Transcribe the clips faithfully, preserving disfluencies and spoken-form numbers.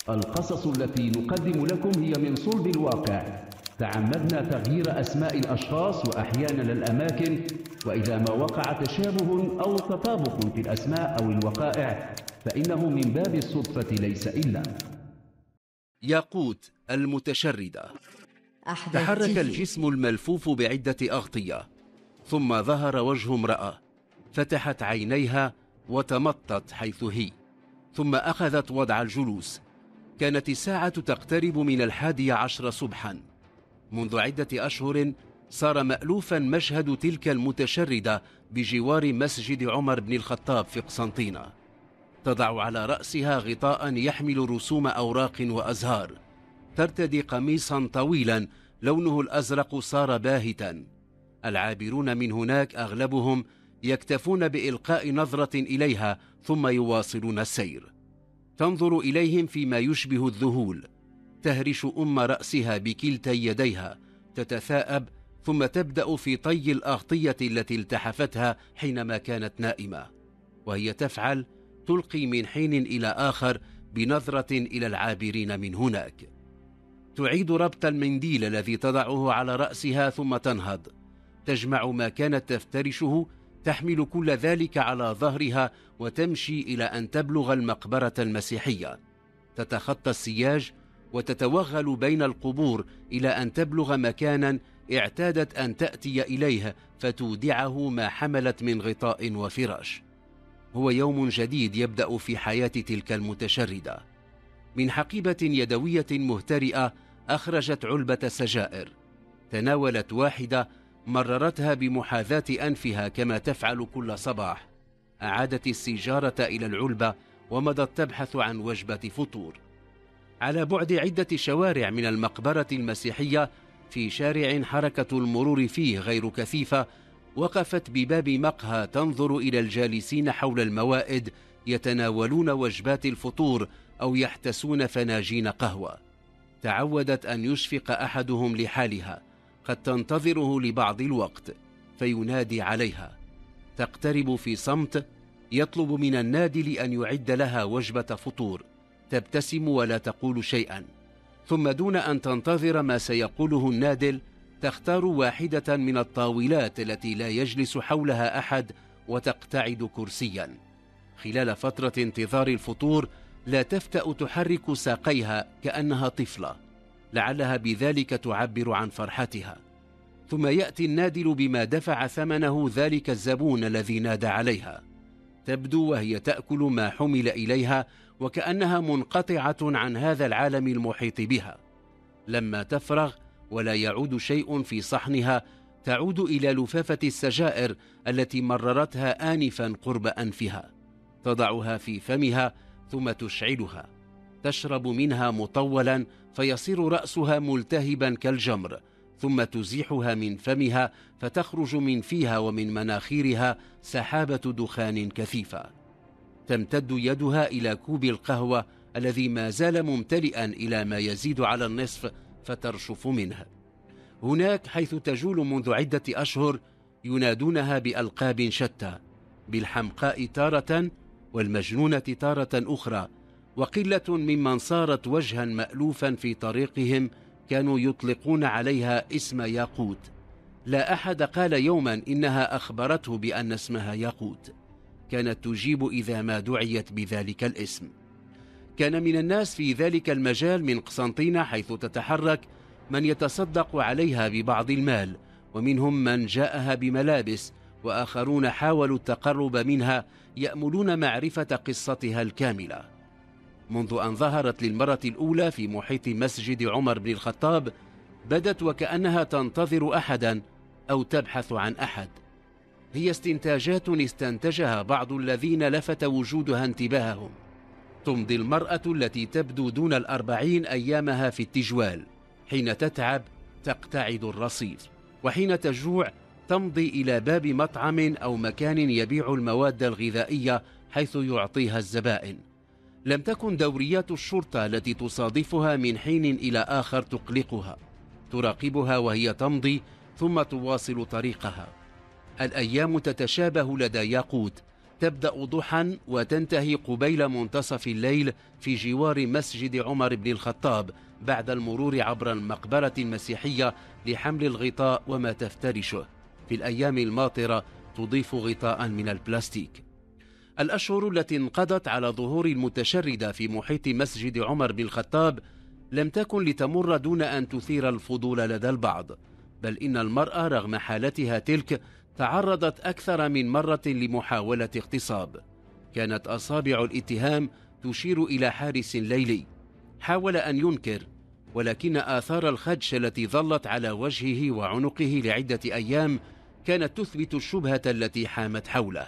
القصص التي نقدم لكم هي من صلب الواقع. تعمدنا تغيير أسماء الأشخاص وأحيانا الأماكن، وإذا ما وقع تشابه أو تطابق في الأسماء أو الوقائع فإنه من باب الصدفة ليس إلا. ياقوت المتشردة. تحرك الجسم الملفوف بعدة أغطية، ثم ظهر وجه امرأة فتحت عينيها وتمطت حيث هي، ثم أخذت وضع الجلوس. كانت الساعة تقترب من الحادي عشر صبحا. منذ عدة أشهر صار مألوفا مشهد تلك المتشردة بجوار مسجد عمر بن الخطاب في قسنطينة. تضع على رأسها غطاء يحمل رسوم أوراق وأزهار، ترتدي قميصا طويلا لونه الأزرق صار باهتا. العابرون من هناك أغلبهم يكتفون بإلقاء نظرة إليها ثم يواصلون السير. تنظر إليهم فيما يشبه الذهول، تهرش أم رأسها بكلتا يديها، تتثاءب، ثم تبدأ في طي الأغطية التي التحفتها حينما كانت نائمة. وهي تفعل تلقي من حين إلى آخر بنظرة إلى العابرين من هناك. تعيد ربط المنديل الذي تضعه على رأسها ثم تنهض، تجمع ما كانت تفترشه، تحمل كل ذلك على ظهرها وتمشي إلى أن تبلغ المقبرة المسيحية. تتخطى السياج وتتوغل بين القبور إلى أن تبلغ مكانا اعتادت أن تأتي إليه فتودعه ما حملت من غطاء وفراش. هو يوم جديد يبدأ في حياة تلك المتشردة. من حقيبة يدوية مهترئة أخرجت علبة سجائر، تناولت واحدة، مررتها بمحاذاة أنفها كما تفعل كل صباح، أعادت السيجارة إلى العلبة ومضت تبحث عن وجبة فطور. على بعد عدة شوارع من المقبرة المسيحية، في شارع حركة المرور فيه غير كثيفة، وقفت بباب مقهى تنظر إلى الجالسين حول الموائد يتناولون وجبات الفطور أو يحتسون فناجين قهوة. تعودت أن يشفق أحدهم لحالها، قد تنتظره لبعض الوقت فينادي عليها. تقترب في صمت، يطلب من النادل أن يعد لها وجبة فطور، تبتسم ولا تقول شيئا، ثم دون أن تنتظر ما سيقوله النادل تختار واحدة من الطاولات التي لا يجلس حولها أحد وتقتعد كرسيا. خلال فترة انتظار الفطور لا تفتأ تحرك ساقيها كأنها طفلة، لعلها بذلك تعبر عن فرحتها. ثم يأتي النادل بما دفع ثمنه ذلك الزبون الذي نادى عليها. تبدو وهي تأكل ما حمل إليها وكأنها منقطعة عن هذا العالم المحيط بها. لما تفرغ ولا يعود شيء في صحنها، تعود إلى لفافة السجائر التي مررتها آنفا قرب أنفها، تضعها في فمها ثم تشعلها، تشرب منها مطولا فيصير رأسها ملتهبا كالجمر، ثم تزيحها من فمها فتخرج من فيها ومن مناخيرها سحابة دخان كثيفة. تمتد يدها إلى كوب القهوة الذي ما زال ممتلئا إلى ما يزيد على النصف فترشف منه. هناك حيث تجول منذ عدة أشهر ينادونها بألقاب شتى، بالحمقاء تارة والمجنونة تارة أخرى، وقلة ممن صارت وجها مألوفا في طريقهم كانوا يطلقون عليها اسم ياقوت. لا أحد قال يوما إنها أخبرته بأن اسمها ياقوت، كانت تجيب إذا ما دعيت بذلك الاسم. كان من الناس في ذلك المجال من قسنطينة حيث تتحرك من يتصدق عليها ببعض المال، ومنهم من جاءها بملابس، وآخرون حاولوا التقرب منها يأملون معرفة قصتها الكاملة. منذ أن ظهرت للمرة الأولى في محيط مسجد عمر بن الخطاب بدت وكأنها تنتظر أحدا أو تبحث عن أحد. هي استنتاجات استنتجها بعض الذين لفت وجودها انتباههم. تمضي المرأة التي تبدو دون الأربعين أيامها في التجوال، حين تتعب تقتعد الرصيف، وحين تجوع تمضي إلى باب مطعم أو مكان يبيع المواد الغذائية حيث يعطيها الزبائن. لم تكن دوريات الشرطة التي تصادفها من حين إلى آخر تقلقها، تراقبها وهي تمضي ثم تواصل طريقها. الأيام تتشابه لدى ياقوت، تبدأ ضحى وتنتهي قبيل منتصف الليل في جوار مسجد عمر بن الخطاب بعد المرور عبر المقبرة المسيحية لحمل الغطاء وما تفترشه. في الأيام الماطرة تضيف غطاء من البلاستيك. الأشهر التي انقضت على ظهور المتشردة في محيط مسجد عمر بن الخطاب لم تكن لتمر دون أن تثير الفضول لدى البعض، بل إن المرأة رغم حالتها تلك تعرضت أكثر من مرة لمحاولة اغتصاب. كانت أصابع الاتهام تشير إلى حارس ليلي حاول أن ينكر، ولكن آثار الخدش التي ظلت على وجهه وعنقه لعدة أيام كانت تثبت الشبهة التي حامت حوله.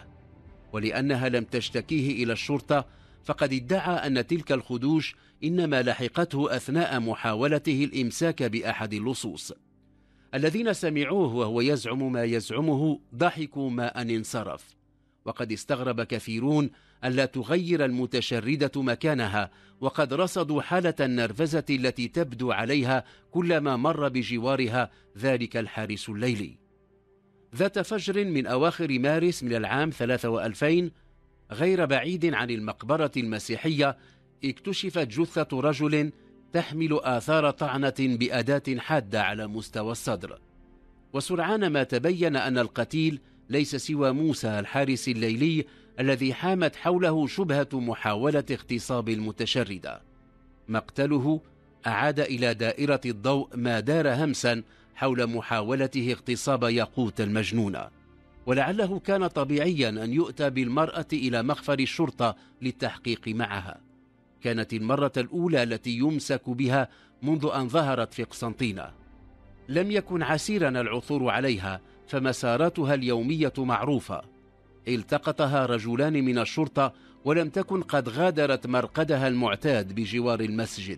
ولأنها لم تشتكيه إلى الشرطة فقد ادعى أن تلك الخدوش إنما لحقته أثناء محاولته الإمساك بأحد اللصوص. الذين سمعوه وهو يزعم ما يزعمه ضحكوا ما أن انصرف. وقد استغرب كثيرون ألا تغير المتشردة مكانها، وقد رصدوا حالة النرفزة التي تبدو عليها كلما مر بجوارها ذلك الحارس الليلي. ذات فجر من أواخر مارس من العام ثلاثة وألفين، غير بعيد عن المقبرة المسيحية، اكتشفت جثة رجل تحمل آثار طعنة بأداة حادة على مستوى الصدر. وسرعان ما تبين أن القتيل ليس سوى موسى الحارس الليلي الذي حامت حوله شبهة محاولة اغتصاب المتشردة. مقتله أعاد إلى دائرة الضوء ما دار همسا حول محاولته اغتصاب ياقوت المجنونة، ولعله كان طبيعيا أن يؤتى بالمرأة إلى مخفر الشرطة للتحقيق معها. كانت المرة الأولى التي يمسك بها منذ أن ظهرت في قسنطينة. لم يكن عسيرا العثور عليها، فمساراتها اليومية معروفة. التقطها رجلان من الشرطة ولم تكن قد غادرت مرقدها المعتاد بجوار المسجد.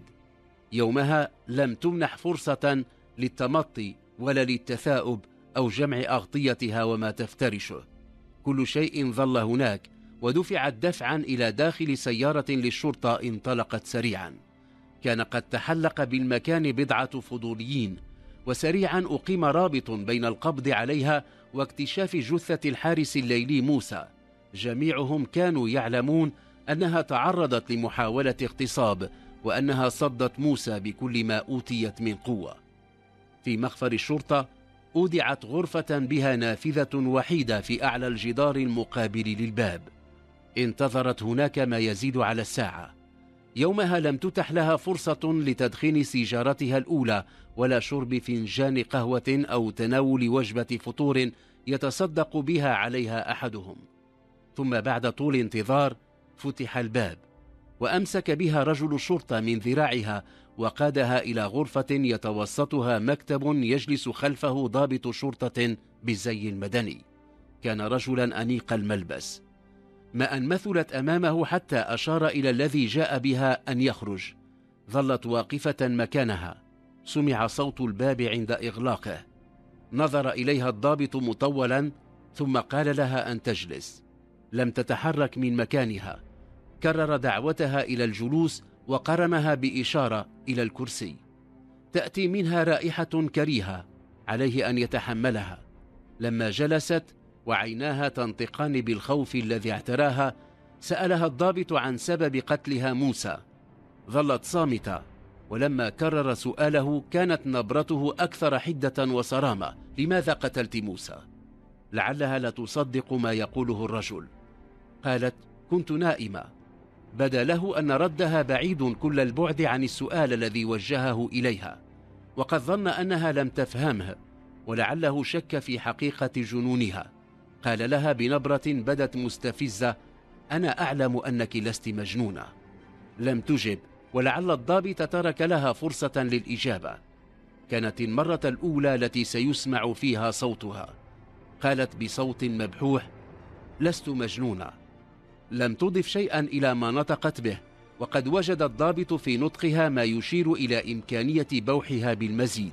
يومها لم تمنح فرصة للتمطي ولا للتثاؤب أو جمع أغطيتها وما تفترشه. كل شيء ظل هناك، ودفعت دفعا إلى داخل سيارة للشرطة انطلقت سريعا. كان قد تحلق بالمكان بضعة فضوليين، وسريعا أقيم رابط بين القبض عليها واكتشاف جثة الحارس الليلي موسى. جميعهم كانوا يعلمون أنها تعرضت لمحاولة اغتصاب، وأنها صدت موسى بكل ما أوتيت من قوة. في مخفر الشرطة أودعت غرفة بها نافذة وحيدة في أعلى الجدار المقابل للباب. انتظرت هناك ما يزيد على الساعة. يومها لم تتح لها فرصة لتدخين سيجارتها الأولى ولا شرب فنجان قهوة أو تناول وجبة فطور يتصدق بها عليها أحدهم. ثم بعد طول انتظار فتح الباب، وأمسك بها رجل الشرطة من ذراعها وقادها إلى غرفة يتوسطها مكتب يجلس خلفه ضابط شرطة بالزي المدني. كان رجلا أنيق الملبس. ما أن مثلت أمامه حتى أشار إلى الذي جاء بها أن يخرج. ظلت واقفة مكانها. سمع صوت الباب عند إغلاقه. نظر إليها الضابط مطولا ثم قال لها أن تجلس. لم تتحرك من مكانها. كرر دعوتها إلى الجلوس وقرنها بإشارة إلى الكرسي. تأتي منها رائحة كريهة، عليه أن يتحملها. لما جلست وعيناها تنطقان بالخوف الذي اعتراها، سألها الضابط عن سبب قتلها موسى. ظلت صامتة، ولما كرر سؤاله كانت نبرته أكثر حدة وصرامة. لماذا قتلت موسى؟ لعلها لا تصدق ما يقوله الرجل. قالت: كنت نائمة. بدا له أن ردها بعيد كل البعد عن السؤال الذي وجهه إليها، وقد ظن أنها لم تفهمه، ولعله شك في حقيقة جنونها. قال لها بنبرة بدت مستفزة: أنا أعلم أنك لست مجنونة. لم تجب، ولعل الضابط ترك لها فرصة للإجابة. كانت المرة الأولى التي سيسمع فيها صوتها. قالت بصوت مبحوح: لست مجنونة. لم تضف شيئا إلى ما نطقت به، وقد وجد الضابط في نطقها ما يشير إلى إمكانية بوحها بالمزيد.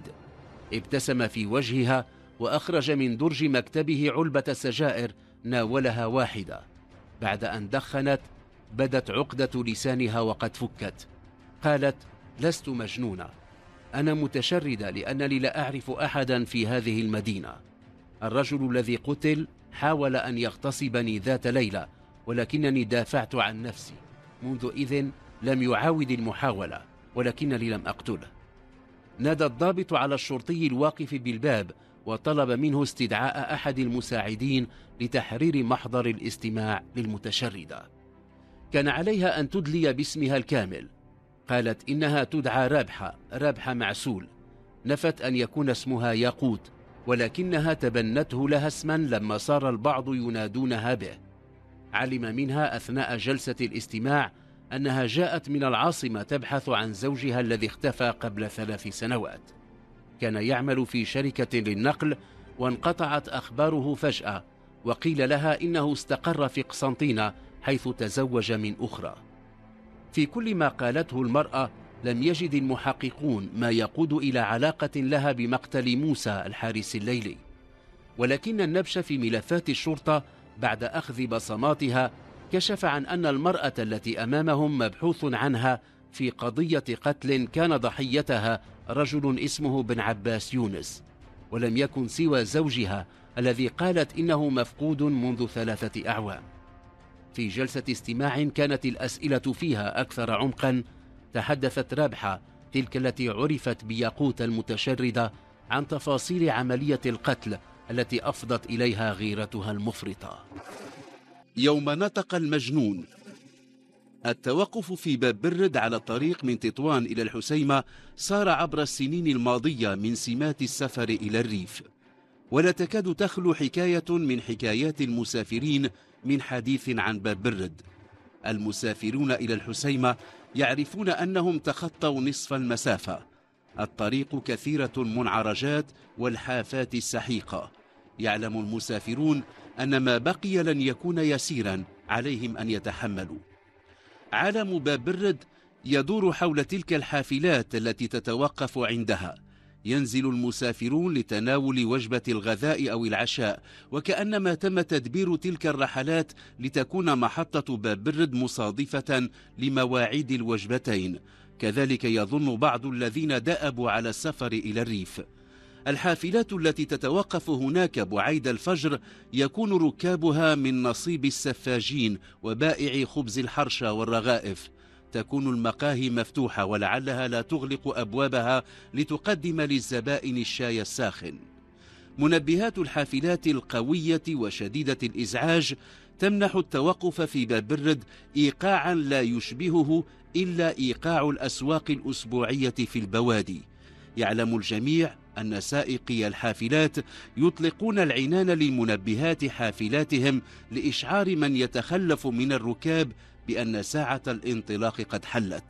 ابتسم في وجهها وأخرج من درج مكتبه علبة سجائر، ناولها واحدة. بعد أن دخنت بدت عقدة لسانها وقد فكت. قالت: لست مجنونة، أنا متشردة لأنني لا أعرف أحدا في هذه المدينة. الرجل الذي قتل حاول أن يغتصبني ذات ليلة، ولكنني دافعت عن نفسي. منذ إذن لم يعاود المحاولة، ولكنني لم أقتله. نادى الضابط على الشرطي الواقف بالباب وطلب منه استدعاء أحد المساعدين لتحرير محضر الاستماع للمتشردة. كان عليها أن تدلي باسمها الكامل. قالت إنها تدعى رابحة، رابحة معسول. نفت أن يكون اسمها ياقوت، ولكنها تبنته لها اسما لما صار البعض ينادونها به. علم منها أثناء جلسة الاستماع أنها جاءت من العاصمة تبحث عن زوجها الذي اختفى قبل ثلاث سنوات. كان يعمل في شركة للنقل، وانقطعت أخباره فجأة، وقيل لها إنه استقر في قسنطينة حيث تزوج من أخرى. في كل ما قالته المرأة لم يجد المحققون ما يقود إلى علاقة لها بمقتل موسى الحارس الليلي، ولكن النبش في ملفات الشرطة بعد أخذ بصماتها كشف عن أن المرأة التي أمامهم مبحوث عنها في قضية قتل كان ضحيتها رجل اسمه بن عباس يونس، ولم يكن سوى زوجها الذي قالت إنه مفقود منذ ثلاثة أعوام. في جلسة استماع كانت الأسئلة فيها أكثر عمقا، تحدثت رابحة تلك التي عرفت بياقوت المتشردة عن تفاصيل عملية القتل التي أفضت إليها غيرتها المفرطة. يوم نطق المجنون. التوقف في باب برد على الطريق من تطوان إلى الحسيمة صار عبر السنين الماضية من سمات السفر إلى الريف، ولا تكاد تخلو حكاية من حكايات المسافرين من حديث عن باب برد. المسافرون إلى الحسيمة يعرفون أنهم تخطوا نصف المسافة. الطريق كثيرة المنعرجات والحافات السحيقة. يعلم المسافرون أن ما بقي لن يكون يسيرا عليهم أن يتحملوا. عالم باب برد يدور حول تلك الحافلات التي تتوقف عندها. ينزل المسافرون لتناول وجبة الغذاء أو العشاء، وكأنما تم تدبير تلك الرحلات لتكون محطة باب برد مصادفة لمواعيد الوجبتين. كذلك يظن بعض الذين دأبوا على السفر إلى الريف. الحافلات التي تتوقف هناك بعيد الفجر يكون ركابها من نصيب السفاجين وبائع خبز الحرشة والرغائف. تكون المقاهي مفتوحة ولعلها لا تغلق أبوابها لتقدم للزبائن الشاي الساخن. منبهات الحافلات القوية وشديدة الإزعاج تمنح التوقف في باب برد إيقاعا لا يشبهه إلا إيقاع الأسواق الأسبوعية في البوادي. يعلم الجميع أن سائقي الحافلات يطلقون العنان لمنبهات حافلاتهم لإشعار من يتخلف من الركاب بأن ساعة الانطلاق قد حلت.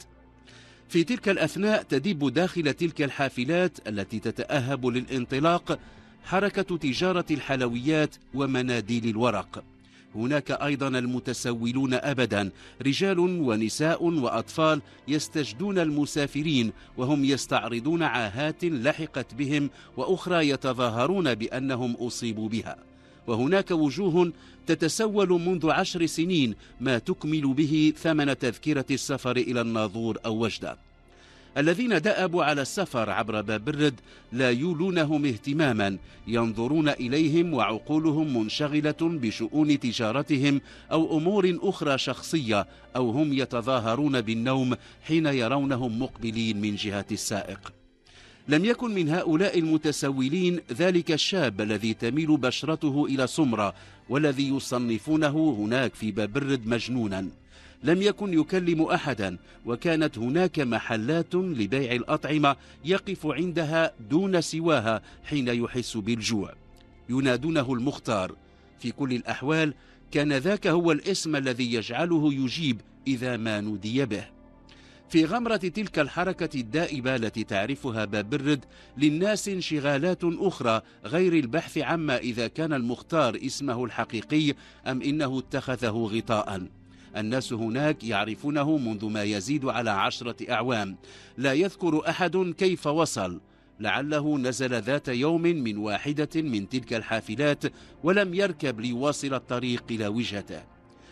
في تلك الأثناء تدب داخل تلك الحافلات التي تتأهب للانطلاق حركة تجارة الحلويات ومناديل الورق. هناك أيضا المتسولون أبدا، رجال ونساء وأطفال يستجدون المسافرين وهم يستعرضون عاهات لحقت بهم وأخرى يتظاهرون بأنهم أصيبوا بها. وهناك وجوه تتسول منذ عشر سنين ما تكمل به ثمن تذكرة السفر إلى الناظور أو وجدة. الذين دأبوا على السفر عبر باب برد لا يولونهم اهتماما، ينظرون إليهم وعقولهم منشغلة بشؤون تجارتهم أو أمور أخرى شخصية، أو هم يتظاهرون بالنوم حين يرونهم مقبلين من جهة السائق. لم يكن من هؤلاء المتسولين ذلك الشاب الذي تميل بشرته إلى سمرة والذي يصنفونه هناك في باب برد مجنونا. لم يكن يكلم أحدا، وكانت هناك محلات لبيع الأطعمة يقف عندها دون سواها حين يحس بالجوع. ينادونه المختار. في كل الأحوال كان ذاك هو الاسم الذي يجعله يجيب إذا ما نودي به. في غمرة تلك الحركة الدائبة التي تعرفها باب برد للناس انشغالات أخرى غير البحث عما إذا كان المختار اسمه الحقيقي أم إنه اتخذه غطاء. الناس هناك يعرفونه منذ ما يزيد على عشرة أعوام. لا يذكر أحد كيف وصل. لعله نزل ذات يوم من واحدة من تلك الحافلات ولم يركب ليواصل الطريق إلى وجهته.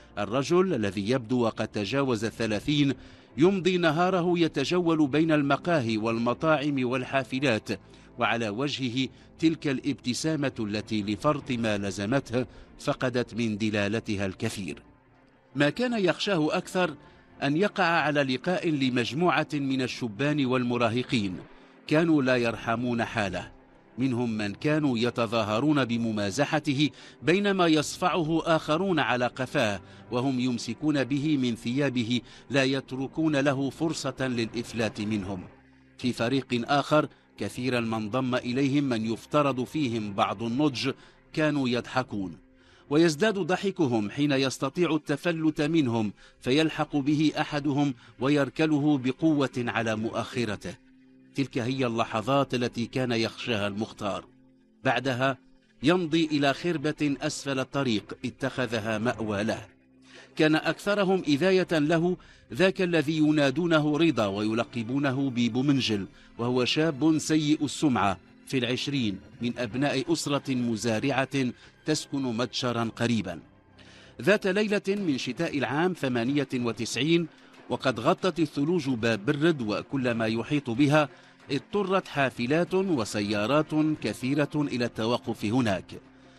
الرجل الذي يبدو وقد تجاوز الثلاثين يمضي نهاره يتجول بين المقاهي والمطاعم والحافلات، وعلى وجهه تلك الابتسامة التي لفرط ما لزمته فقدت من دلالتها الكثير. ما كان يخشاه أكثر أن يقع على لقاء لمجموعة من الشبان والمراهقين كانوا لا يرحمون حاله، منهم من كانوا يتظاهرون بممازحته بينما يصفعه آخرون على قفاه وهم يمسكون به من ثيابه لا يتركون له فرصة للإفلات منهم. في فريق آخر كثيرا ما انضم إليهم من يفترض فيهم بعض النضج كانوا يضحكون، ويزداد ضحكهم حين يستطيع التفلت منهم فيلحق به أحدهم ويركله بقوة على مؤخرته. تلك هي اللحظات التي كان يخشاها المختار. بعدها يمضي إلى خربة أسفل الطريق اتخذها مأوى له. كان أكثرهم إذاية له ذاك الذي ينادونه رضا ويلقبونه ببومنجل، وهو شاب سيء السمعة في العشرين من أبناء أسرة مزارعة تسكن متجرا قريبا. ذات ليلة من شتاء العام ثمانية وتسعين وقد غطت الثلوج باب برد وكل ما يحيط بها، اضطرت حافلات وسيارات كثيرة إلى التوقف هناك.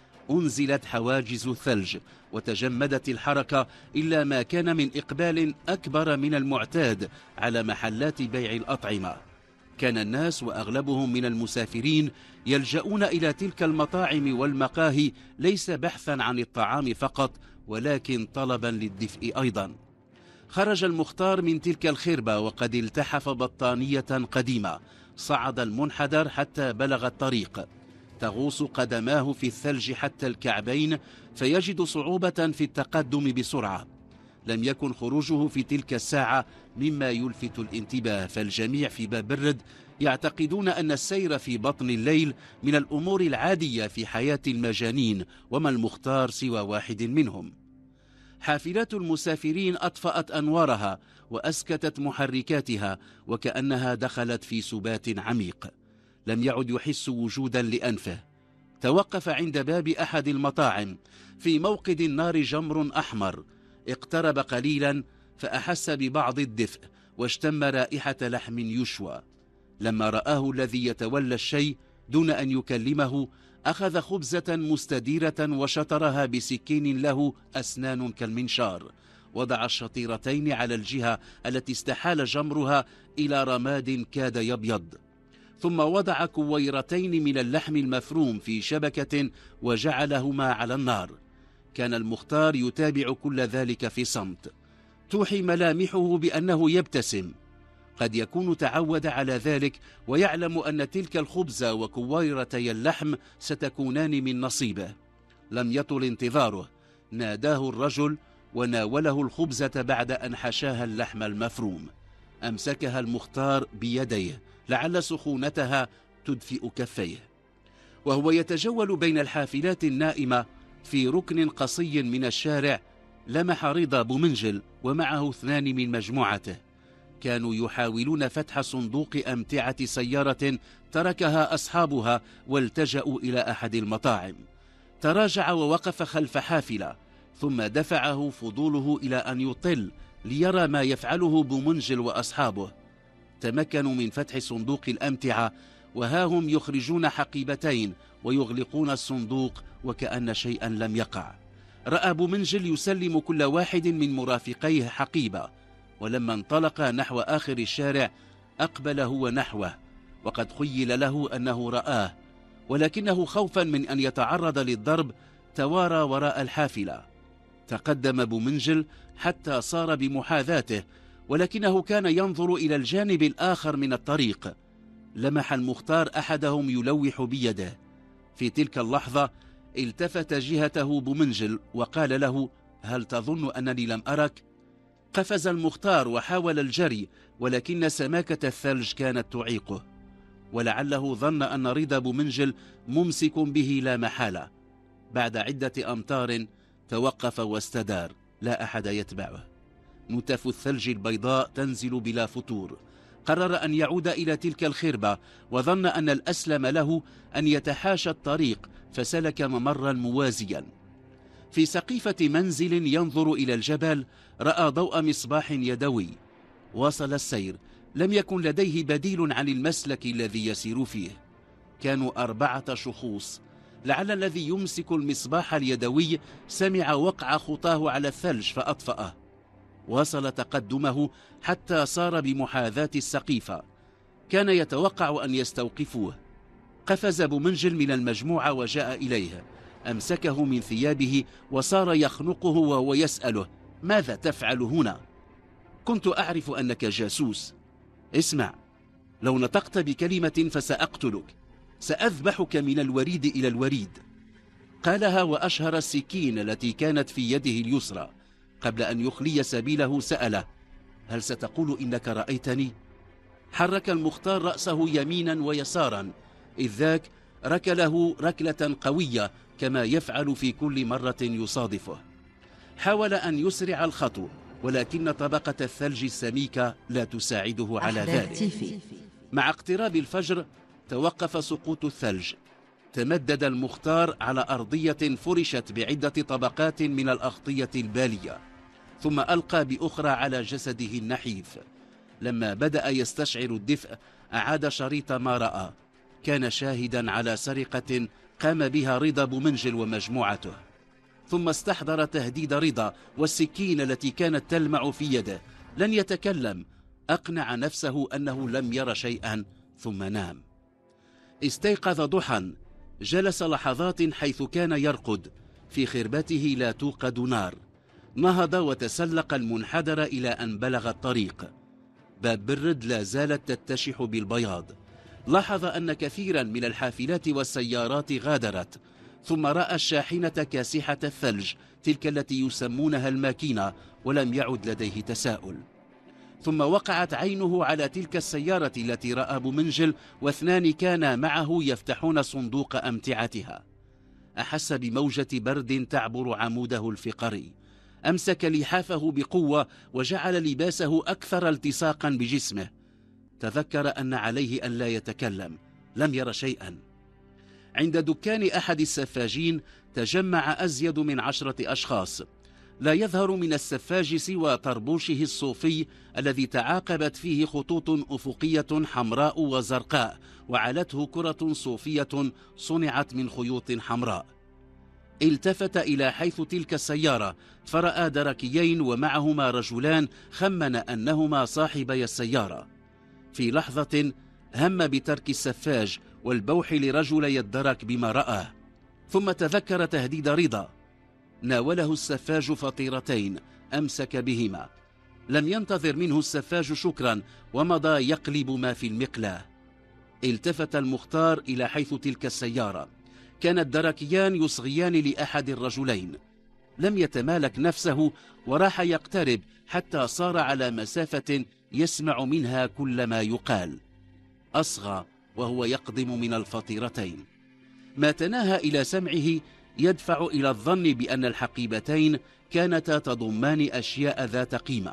أنزلت حواجز الثلج وتجمدت الحركة، إلا ما كان من إقبال أكبر من المعتاد على محلات بيع الأطعمة. كان الناس وأغلبهم من المسافرين يلجؤون إلى تلك المطاعم والمقاهي ليس بحثا عن الطعام فقط ولكن طلبا للدفء أيضا. خرج المختار من تلك الخربة وقد التحف بطانية قديمة، صعد المنحدر حتى بلغ الطريق، تغوص قدماه في الثلج حتى الكعبين فيجد صعوبة في التقدم بسرعة. لم يكن خروجه في تلك الساعة مما يلفت الانتباه، فالجميع في باب برد يعتقدون أن السير في بطن الليل من الأمور العادية في حياة المجانين، وما المختار سوى واحد منهم. حافلات المسافرين أطفأت أنوارها وأسكتت محركاتها وكأنها دخلت في سبات عميق. لم يعد يحس وجودا لأنفه. توقف عند باب أحد المطاعم، في موقد النار جمر أحمر. اقترب قليلا فأحس ببعض الدفء واشتم رائحة لحم يشوى. لما رآه الذي يتولى الشيء دون أن يكلمه، أخذ خبزة مستديرة وشطرها بسكين له أسنان كالمنشار. وضع الشطيرتين على الجهة التي استحال جمرها إلى رماد كاد يبيض، ثم وضع كويرتين من اللحم المفروم في شبكة وجعلهما على النار. كان المختار يتابع كل ذلك في صمت، توحي ملامحه بأنه يبتسم. قد يكون تعود على ذلك ويعلم أن تلك الخبزة وكويرتي اللحم ستكونان من نصيبه. لم يطل انتظاره، ناداه الرجل وناوله الخبزة بعد أن حشاها اللحم المفروم. أمسكها المختار بيديه لعل سخونتها تدفئ كفيه. وهو يتجول بين الحافلات النائمة في ركن قصي من الشارع، لمح رضا بومنجل ومعه اثنان من مجموعته. كانوا يحاولون فتح صندوق أمتعة سيارة تركها أصحابها والتجأوا إلى أحد المطاعم. تراجع ووقف خلف حافلة، ثم دفعه فضوله إلى أن يطل ليرى ما يفعله بومنجل وأصحابه. تمكنوا من فتح صندوق الأمتعة، وها هم يخرجون حقيبتين ويغلقون الصندوق وكأن شيئا لم يقع. رأى بومنجل يسلم كل واحد من مرافقيه حقيبة، ولما انطلق نحو آخر الشارع أقبل هو نحوه، وقد خيل له أنه رآه، ولكنه خوفا من أن يتعرض للضرب توارى وراء الحافلة. تقدم بومنجل حتى صار بمحاذاته، ولكنه كان ينظر إلى الجانب الآخر من الطريق. لمح المختار أحدهم يلوح بيده. في تلك اللحظة التفت جهته بومنجل وقال له: هل تظن أنني لم أرك؟ قفز المختار وحاول الجري، ولكن سماكة الثلج كانت تعيقه، ولعله ظن أن رضا بومنجل ممسك به لا محالة. بعد عدة أمتار توقف واستدار، لا أحد يتبعه. نتف الثلج البيضاء تنزل بلا فتور. قرر أن يعود إلى تلك الخربة، وظن أن الأسلم له أن يتحاشى الطريق، فسلك ممرا موازيا. في سقيفة منزل ينظر إلى الجبل رأى ضوء مصباح يدوي. واصل السير، لم يكن لديه بديل عن المسلك الذي يسير فيه. كانوا أربعة شخوص، لعل الذي يمسك المصباح اليدوي سمع وقع خطاه على الثلج فأطفأه. واصل تقدمه حتى صار بمحاذاة السقيفة. كان يتوقع أن يستوقفوه. قفز بومنجل من المجموعة وجاء إليه، أمسكه من ثيابه وصار يخنقه وهو يسأله: ماذا تفعل هنا؟ كنت أعرف أنك جاسوس. اسمع، لو نطقت بكلمة فسأقتلك، سأذبحك من الوريد إلى الوريد. قالها وأشهر السكين التي كانت في يده اليسرى. قبل أن يخلي سبيله سأله: هل ستقول إنك رأيتني؟ حرك المختار رأسه يمينا ويسارا، إذ ذاك ركله ركلة قوية كما يفعل في كل مرة يصادفه. حاول أن يسرع الخطو، ولكن طبقة الثلج السميكة لا تساعده على ذلك. مع اقتراب الفجر توقف سقوط الثلج. تمدد المختار على أرضية فرشت بعدة طبقات من الأغطية البالية، ثم ألقى بأخرى على جسده النحيف. لما بدأ يستشعر الدفء أعاد شريط ما رأى. كان شاهدا على سرقة قام بها رضا بومنجل ومجموعته. ثم استحضر تهديد رضا والسكين التي كانت تلمع في يده. لن يتكلم. أقنع نفسه أنه لم ير شيئا ثم نام. استيقظ ضحى. جلس لحظات حيث كان يرقد. في خربته لا توقد نار. نهض وتسلق المنحدر إلى أن بلغ الطريق. باب برد لا زالت تتشح بالبياض. لاحظ أن كثيرا من الحافلات والسيارات غادرت، ثم رأى الشاحنة كاسحة الثلج، تلك التي يسمونها الماكينة، ولم يعد لديه تساؤل. ثم وقعت عينه على تلك السيارة التي رأى بومنجل واثنان كانا معه يفتحون صندوق أمتعتها. أحس بموجة برد تعبر عموده الفقري. أمسك لحافه بقوة وجعل لباسه أكثر التصاقا بجسمه. تذكر أن عليه أن لا يتكلم. لم ير شيئا. عند دكان أحد السفاجين تجمع أزيد من عشرة أشخاص. لا يظهر من السفاج سوى طربوشه الصوفي الذي تعاقبت فيه خطوط أفقية حمراء وزرقاء، وعلته كرة صوفية صنعت من خيوط حمراء. التفت إلى حيث تلك السيارة فرأى دركيين ومعهما رجلان خمن أنهما صاحبي السيارة. في لحظة هم بترك السفاج والبوح لرجلي الدرك بما رآه، ثم تذكر تهديد رضا. ناوله السفاج فطيرتين أمسك بهما. لم ينتظر منه السفاج شكرا ومضى يقلب ما في المقلاة. التفت المختار إلى حيث تلك السيارة. كان الدركيان يصغيان لأحد الرجلين. لم يتمالك نفسه وراح يقترب حتى صار على مسافة يسمع منها كل ما يقال. أصغى وهو يقدم من الفطيرتين. ما تناهى إلى سمعه يدفع إلى الظن بأن الحقيبتين كانتا تضمان أشياء ذات قيمة.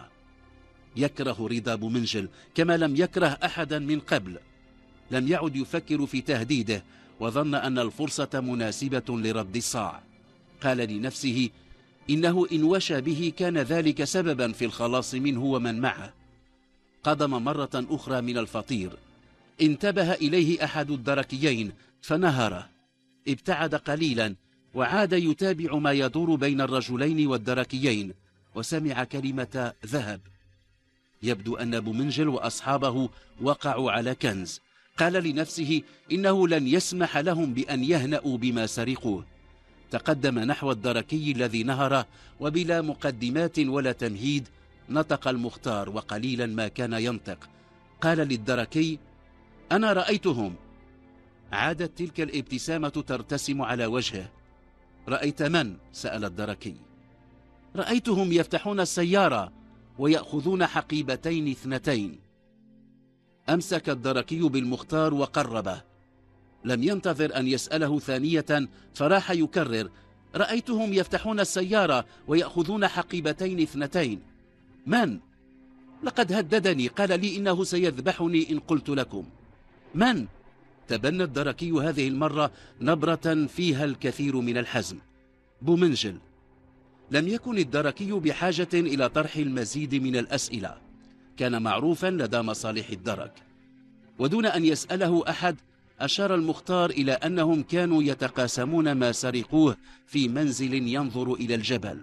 يكره رضا بومنجل كما لم يكره أحدا من قبل. لم يعد يفكر في تهديده، وظن أن الفرصة مناسبة لرد الصاع. قال لنفسه إنه إن وشى به كان ذلك سببا في الخلاص منه ومن معه. قدم مرة أخرى من الفطير. انتبه إليه أحد الدركيين فنهره. ابتعد قليلا وعاد يتابع ما يدور بين الرجلين والدركيين، وسمع كلمة ذهب. يبدو أن بومنجل وأصحابه وقعوا على كنز. قال لنفسه إنه لن يسمح لهم بأن يهنأوا بما سرقوه. تقدم نحو الدركي الذي نهره، وبلا مقدمات ولا تمهيد نطق المختار، وقليلا ما كان ينطق. قال للدركي: أنا رأيتهم. عادت تلك الابتسامة ترتسم على وجهه. رأيت من؟ سأل الدركي. رأيتهم يفتحون السيارة ويأخذون حقيبتين اثنتين. أمسك الدركي بالمختار وقربه. لم ينتظر أن يسأله ثانية فراح يكرر: رأيتهم يفتحون السيارة ويأخذون حقيبتين اثنتين. من؟ لقد هددني، قال لي إنه سيذبحني إن قلت لكم. من؟ تبنى الدركي هذه المرة نبرة فيها الكثير من الحزم. بومنجل. لم يكن الدركي بحاجة إلى طرح المزيد من الأسئلة. كان معروفا لدى مصالح الدرك. ودون أن يسأله أحد أشار المختار إلى أنهم كانوا يتقاسمون ما سرقوه في منزل ينظر إلى الجبل.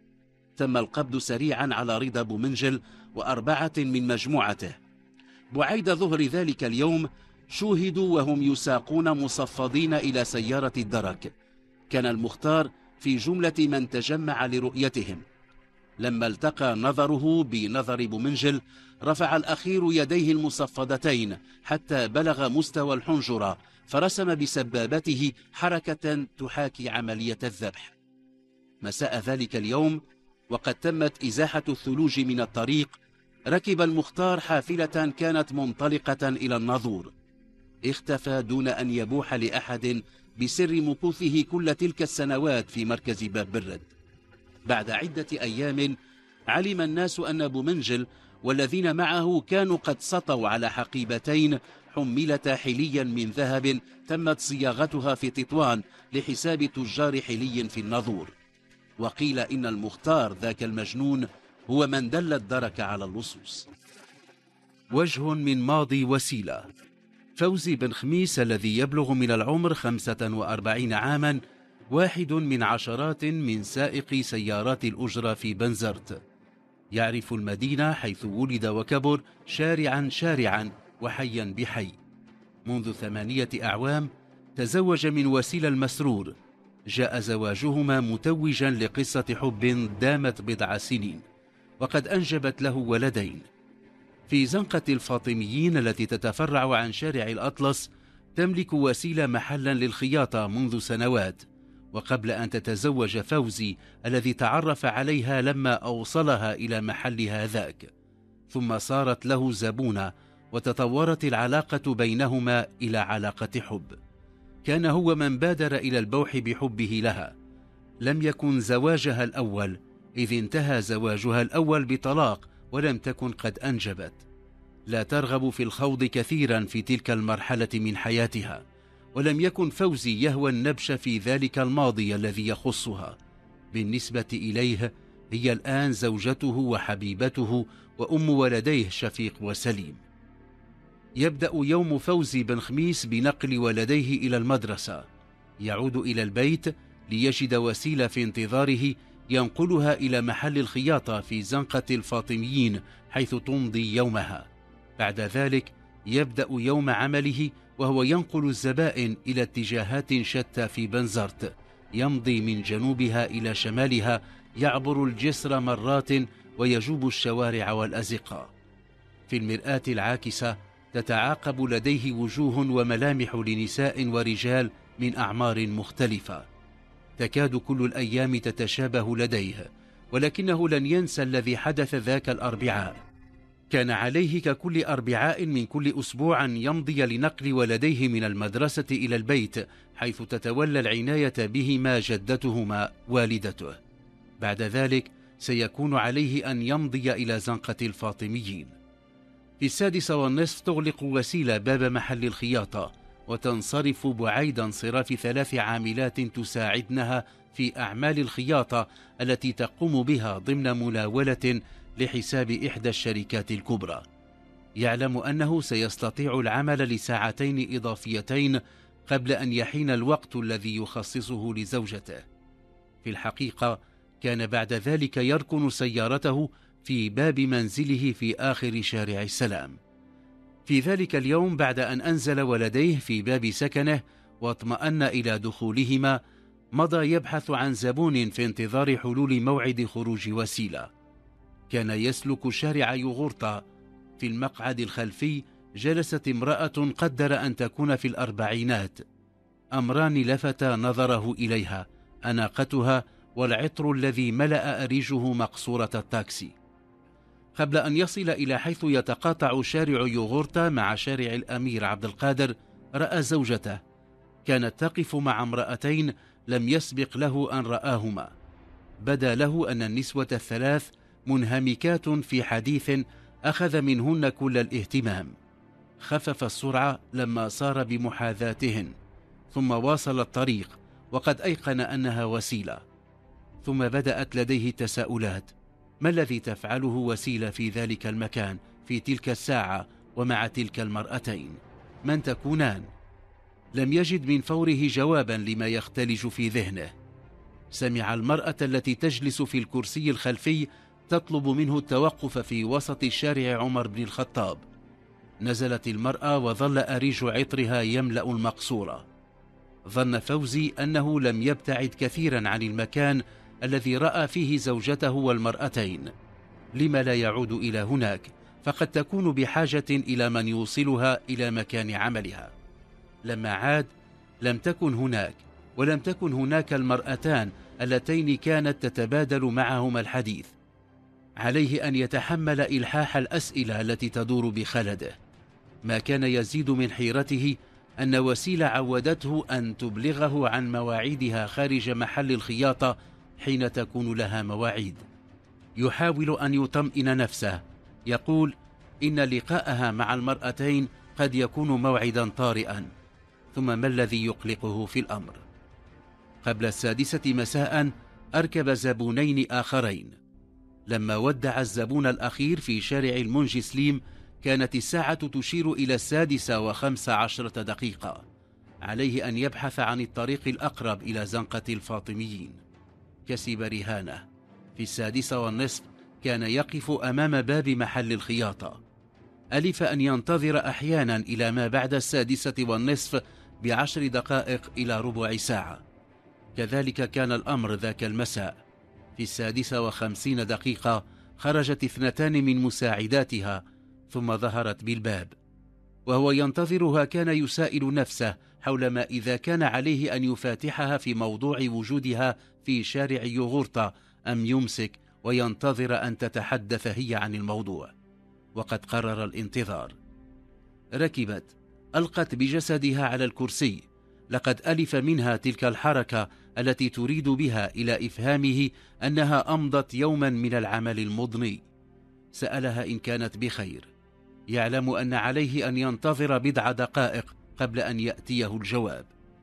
تم القبض سريعا على رضا بومنجل وأربعة من مجموعته. بعيد ظهر ذلك اليوم شوهدوا وهم يساقون مصفدين إلى سيارة الدرك. كان المختار في جملة من تجمع لرؤيتهم. لما التقى نظره بنظر بومنجل رفع الأخير يديه المصفدتين حتى بلغ مستوى الحنجرة، فرسم بسبابته حركة تحاكي عملية الذبح. مساء ذلك اليوم وقد تمت إزاحة الثلوج من الطريق، ركب المختار حافلة كانت منطلقة إلى الناظور. اختفى دون أن يبوح لأحد بسر مكوثه كل تلك السنوات في مركز باب برد. بعد عدة أيام علم الناس أن بومنجل والذين معه كانوا قد سطوا على حقيبتين حملتا حليا من ذهب تمت صياغتها في تطوان لحساب تجار حلي في الناظور. وقيل إن المختار ذاك المجنون هو من دل الدرك على اللصوص. وجه من ماضي وسيلة. فوزي بن خميس الذي يبلغ من العمر خمسة وأربعين عاما واحد من عشرات من سائقي سيارات الأجرة في بنزرت. يعرف المدينة حيث ولد وكبر شارعا شارعا وحيا بحي. منذ ثمانية أعوام تزوج من وسيلة المسرور. جاء زواجهما متوجا لقصة حب دامت بضع سنين وقد أنجبت له ولدين. في زنقة الفاطميين التي تتفرع عن شارع الأطلس تملك وسيلة محلا للخياطة منذ سنوات، وقبل أن تتزوج فوزي الذي تعرف عليها لما أوصلها إلى محلها ذاك، ثم صارت له زبونة وتطورت العلاقة بينهما إلى علاقة حب. كان هو من بادر إلى البوح بحبه لها. لم يكن زواجها الأول، إذ انتهى زواجها الأول بطلاق ولم تكن قد أنجبت. لا ترغب في الخوض كثيرا في تلك المرحلة من حياتها، ولم يكن فوزي يهوى النبش في ذلك الماضي الذي يخصها. بالنسبة إليه هي الآن زوجته وحبيبته وأم ولديه شفيق وسليم. يبدأ يوم فوزي بن خميس بنقل ولديه إلى المدرسة. يعود إلى البيت ليجد وسيلة في انتظاره ينقلها إلى محل الخياطة في زنقة الفاطميين حيث تمضي يومها. بعد ذلك يبدأ يوم عمله وهو ينقل الزبائن إلى اتجاهات شتى في بنزرت، يمضي من جنوبها إلى شمالها، يعبر الجسر مرات ويجوب الشوارع والأزقة. في المرآة العاكسة تتعاقب لديه وجوه وملامح لنساء ورجال من أعمار مختلفة. تكاد كل الأيام تتشابه لديه، ولكنه لن ينسى الذي حدث ذاك الأربعاء. كان عليه ككل أربعاء من كل أسبوع يمضي لنقل ولديه من المدرسة إلى البيت حيث تتولى العناية بهما جدتهما والدته. بعد ذلك سيكون عليه أن يمضي إلى زنقة الفاطميين. في السادسة والنصف تغلق وسيلة باب محل الخياطة وتنصرف بعيد انصراف ثلاث عاملات تساعدنها في أعمال الخياطة التي تقوم بها ضمن مناولة لحساب إحدى الشركات الكبرى. يعلم أنه سيستطيع العمل لساعتين إضافيتين قبل أن يحين الوقت الذي يخصصه لزوجته. في الحقيقة كان بعد ذلك يركن سيارته في باب منزله في آخر شارع السلام. في ذلك اليوم بعد أن أنزل ولديه في باب سكنه واطمأن إلى دخولهما، مضى يبحث عن زبون في انتظار حلول موعد خروج وسيلة. كان يسلك شارع يوغورتا. في المقعد الخلفي جلست امرأة قدر أن تكون في الأربعينات. أمران لفتا نظره إليها: أناقتها والعطر الذي ملأ أريجه مقصورة التاكسي. قبل أن يصل إلى حيث يتقاطع شارع يوغورتا مع شارع الأمير عبد القادر رأى زوجته. كانت تقف مع امرأتين لم يسبق له أن رآهما. بدا له أن النسوة الثلاث منهمكات في حديث أخذ منهن كل الاهتمام. خفف السرعة لما صار بمحاذاتهن، ثم واصل الطريق وقد أيقن أنها وسيلة. ثم بدأت لديه تساؤلات: ما الذي تفعله وسيلة في ذلك المكان في تلك الساعة ومع تلك المرأتين؟ من تكونان؟ لم يجد من فوره جوابا لما يختلج في ذهنه. سمع المرأة التي تجلس في الكرسي الخلفي تطلب منه التوقف في وسط شارع عمر بن الخطاب. نزلت المرأة وظل أريج عطرها يملأ المقصورة. ظن فوزي أنه لم يبتعد كثيرا عن المكان الذي رأى فيه زوجته والمرأتين. لما لا يعود إلى هناك؟ فقد تكون بحاجة إلى من يوصلها إلى مكان عملها. لما عاد لم تكن هناك، ولم تكن هناك المرأتان اللتين كانت تتبادل معهما الحديث. عليه أن يتحمل إلحاح الأسئلة التي تدور بخلده. ما كان يزيد من حيرته أن وسيلة عودته أن تبلغه عن مواعيدها خارج محل الخياطة حين تكون لها مواعيد. يحاول أن يطمئن نفسه، يقول إن لقاءها مع المرأتين قد يكون موعدا طارئا. ثم ما الذي يقلقه في الأمر؟ قبل السادسة مساء أركب زبونين آخرين. لما ودع الزبون الأخير في شارع المنجي سليم كانت الساعة تشير إلى السادسة وخمس عشرة دقيقة. عليه أن يبحث عن الطريق الأقرب إلى زنقة الفاطميين. كسب رهانه. في السادسة والنصف كان يقف أمام باب محل الخياطة. ألف أن ينتظر أحيانا إلى ما بعد السادسة والنصف بعشر دقائق إلى ربع ساعة. كذلك كان الأمر ذاك المساء. في السادسة وخمسين دقيقة خرجت اثنتان من مساعداتها ثم ظهرت بالباب. وهو ينتظرها كان يسائل نفسه حول ما إذا كان عليه أن يفاتحها في موضوع وجودها في شارع يوغورتا أم يمسك وينتظر أن تتحدث هي عن الموضوع. وقد قرر الانتظار. ركبت، ألقت بجسدها على الكرسي. لقد ألف منها تلك الحركة التي تريد بها إلى إفهامه أنها أمضت يوما من العمل المضني. سألها إن كانت بخير. يعلم أن عليه أن ينتظر بضع دقائق قبل أن يأتيه الجواب.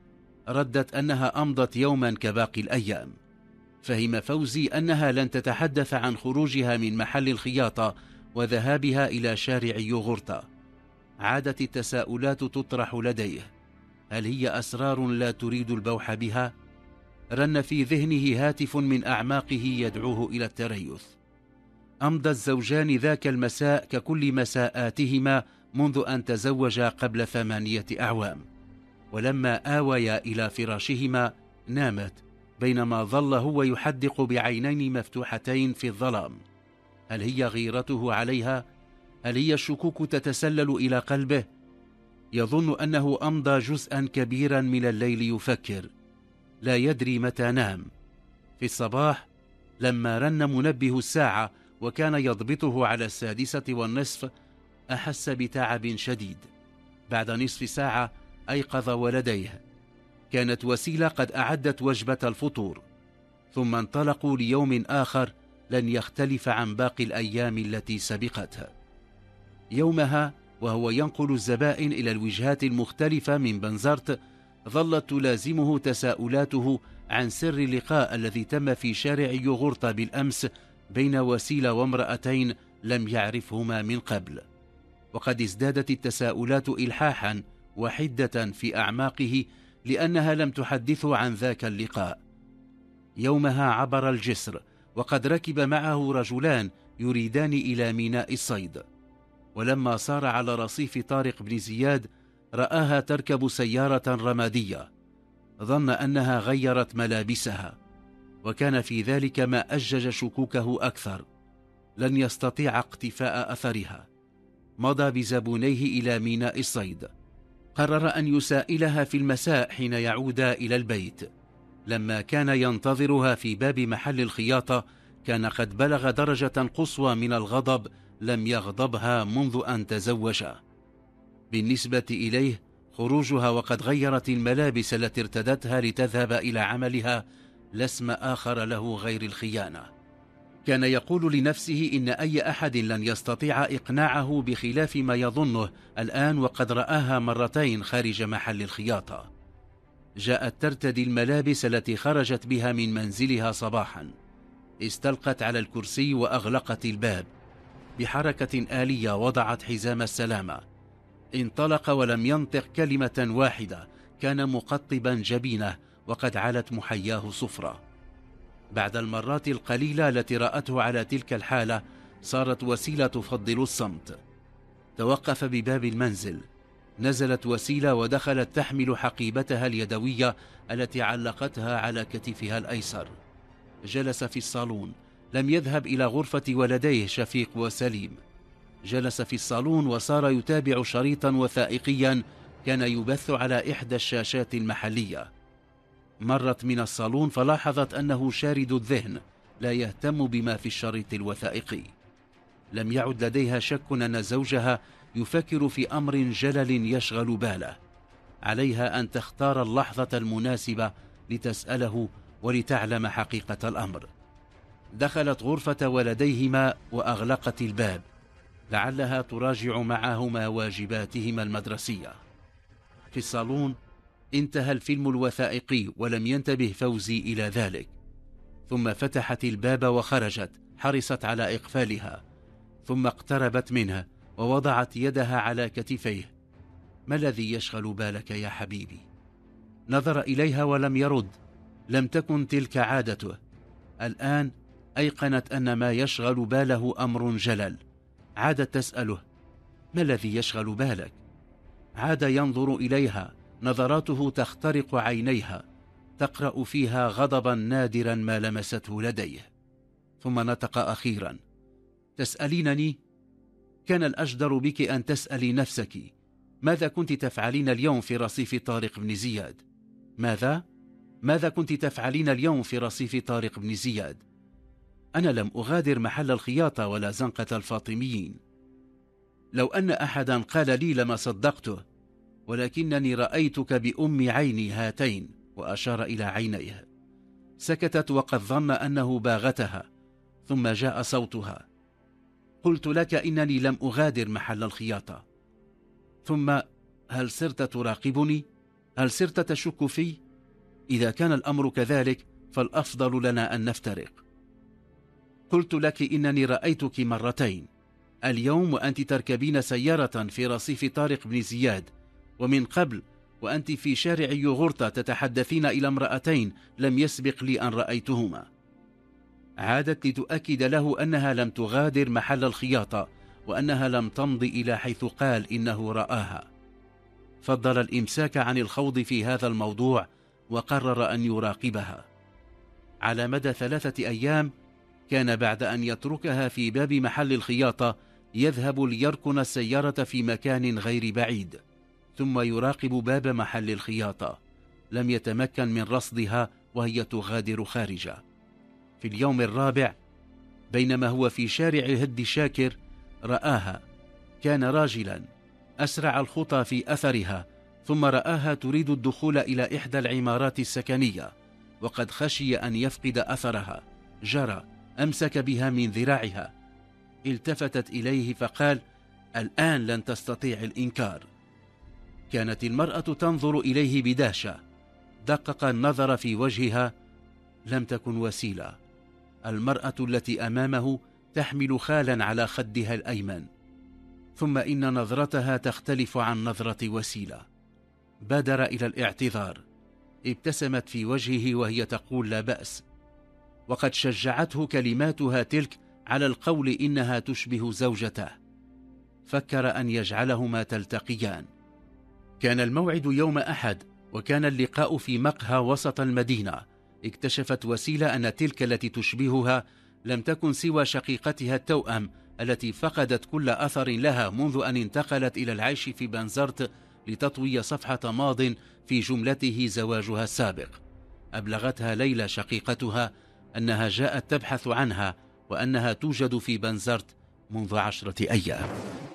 ردت أنها أمضت يوما كباقي الأيام. فهم فوزي أنها لن تتحدث عن خروجها من محل الخياطة وذهابها إلى شارع يوغورتا. عادت التساؤلات تطرح لديه. هل هي أسرار لا تريد البوح بها؟ رن في ذهنه هاتف من أعماقه يدعوه إلى التريث. أمضى الزوجان ذاك المساء ككل مساءاتهما منذ أن تزوجا قبل ثمانية أعوام. ولما آويا إلى فراشهما نامت، بينما ظل هو يحدق بعينين مفتوحتين في الظلام. هل هي غيرته عليها؟ هل هي الشكوك تتسلل إلى قلبه؟ يظن أنه أمضى جزءا كبيرا من الليل يفكر، لا يدري متى نام. في الصباح لما رن منبه الساعة وكان يضبطه على السادسة والنصف أحس بتعب شديد. بعد نصف ساعة أيقظ ولديه. كانت وسيلة قد أعدت وجبة الفطور. ثم انطلقوا ليوم آخر لن يختلف عن باقي الأيام التي سبقتها. يومها وهو ينقل الزبائن إلى الوجهات المختلفة من بنزرت ظلت تلازمه تساؤلاته عن سر اللقاء الذي تم في شارع يوغورتا بالأمس بين وسيلة وامرأتين لم يعرفهما من قبل. وقد ازدادت التساؤلات إلحاحا وحدة في أعماقه لأنها لم تحدثه عن ذاك اللقاء. يومها عبر الجسر وقد ركب معه رجلان يريدان إلى ميناء الصيد. ولما صار على رصيف طارق بن زياد رآها تركب سيارة رمادية. ظن أنها غيرت ملابسها، وكان في ذلك ما أجج شكوكه أكثر. لن يستطيع اقتفاء أثرها. مضى بزبونيه إلى ميناء الصيد. قرر أن يسائلها في المساء حين يعودا إلى البيت. لما كان ينتظرها في باب محل الخياطة كان قد بلغ درجة قصوى من الغضب لم يغضبها منذ أن تزوجا. بالنسبة إليه خروجها وقد غيرت الملابس التي ارتدتها لتذهب إلى عملها لا اسم آخر له غير الخيانة. كان يقول لنفسه إن أي أحد لن يستطيع إقناعه بخلاف ما يظنه الآن وقد رآها مرتين خارج محل الخياطة. جاءت ترتدي الملابس التي خرجت بها من منزلها صباحا. استلقت على الكرسي وأغلقت الباب. بحركة آلية وضعت حزام السلامة. انطلق ولم ينطق كلمة واحدة. كان مقطبا جبينه وقد علت محياه صفرة. بعد المرات القليلة التي رأته على تلك الحالة صارت وسيلة تفضل الصمت. توقف بباب المنزل، نزلت وسيلة ودخلت تحمل حقيبتها اليدوية التي علقتها على كتفها الأيسر. جلس في الصالون، لم يذهب إلى غرفة ولديه شفيق وسليم. جلس في الصالون وصار يتابع شريطا وثائقيا كان يبث على إحدى الشاشات المحلية. مرت من الصالون فلاحظت أنه شارد الذهن، لا يهتم بما في الشريط الوثائقي. لم يعد لديها شك أن زوجها يفكر في أمر جلل يشغل باله. عليها أن تختار اللحظة المناسبة لتسأله ولتعلم حقيقة الأمر. دخلت غرفة ولديهما وأغلقت الباب، لعلها تراجع معهما واجباتهما المدرسية. في الصالون انتهى الفيلم الوثائقي ولم ينتبه فوزي إلى ذلك. ثم فتحت الباب وخرجت، حرصت على إقفالها، ثم اقتربت منه ووضعت يدها على كتفيه. ما الذي يشغل بالك يا حبيبي؟ نظر إليها ولم يرد. لم تكن تلك عادته. الآن أيقنت أن ما يشغل باله أمر جلل. عادت تسأله: ما الذي يشغل بالك؟ عاد ينظر إليها، نظراته تخترق عينيها، تقرأ فيها غضبا نادرا ما لمسته لديه. ثم نطق أخيرا: تسألينني؟ كان الأجدر بك أن تسألي نفسك: ماذا كنت تفعلين اليوم في رصيف طارق بن زياد؟ ماذا؟ ماذا كنت تفعلين اليوم في رصيف طارق بن زياد؟ أنا لم أغادر محل الخياطة ولا زنقة الفاطميين. لو أن أحدا قال لي لما صدقته، ولكنني رأيتك بأم عيني هاتين، وأشار إلى عينيه. سكتت وقد ظن أنه باغتها، ثم جاء صوتها: قلت لك إنني لم أغادر محل الخياطة. ثم: هل صرت تراقبني؟ هل صرت تشك في؟ إذا كان الأمر كذلك فالأفضل لنا أن نفترق. قلت لك إنني رأيتك مرتين، اليوم وأنت تركبين سيارة في رصيف طارق بن زياد، ومن قبل وأنت في شارع يوغورتا تتحدثين إلى امرأتين لم يسبق لي أن رأيتهما. عادت لتؤكد له أنها لم تغادر محل الخياطة، وأنها لم تمض إلى حيث قال إنه رآها. فضل الإمساك عن الخوض في هذا الموضوع، وقرر أن يراقبها. على مدى ثلاثة أيام كان بعد أن يتركها في باب محل الخياطة يذهب ليركن السيارة في مكان غير بعيد، ثم يراقب باب محل الخياطة. لم يتمكن من رصدها وهي تغادر خارجه. في اليوم الرابع بينما هو في شارع هد شاكر رآها. كان راجلا، أسرع الخطى في أثرها، ثم رآها تريد الدخول إلى إحدى العمارات السكنية، وقد خشي أن يفقد أثرها. جرى، أمسك بها من ذراعها. التفتت إليه فقال: الآن لن تستطيع الإنكار. كانت المرأة تنظر إليه بدهشة. دقق النظر في وجهها. لم تكن وسيلة. المرأة التي أمامه تحمل خالا على خدها الأيمن. ثم إن نظرتها تختلف عن نظرة وسيلة. بادر إلى الاعتذار. ابتسمت في وجهه وهي تقول: لا بأس. وقد شجعته كلماتها تلك على القول إنها تشبه زوجته. فكر أن يجعلهما تلتقيان. كان الموعد يوم أحد، وكان اللقاء في مقهى وسط المدينة. اكتشفت وسيلة أن تلك التي تشبهها لم تكن سوى شقيقتها التوأم التي فقدت كل أثر لها منذ أن انتقلت إلى العيش في بنزرت لتطوي صفحة ماض في جملته زواجها السابق. أبلغتها ليلى شقيقتها أنها جاءت تبحث عنها، وأنها توجد في بنزرت منذ عشرة أيام.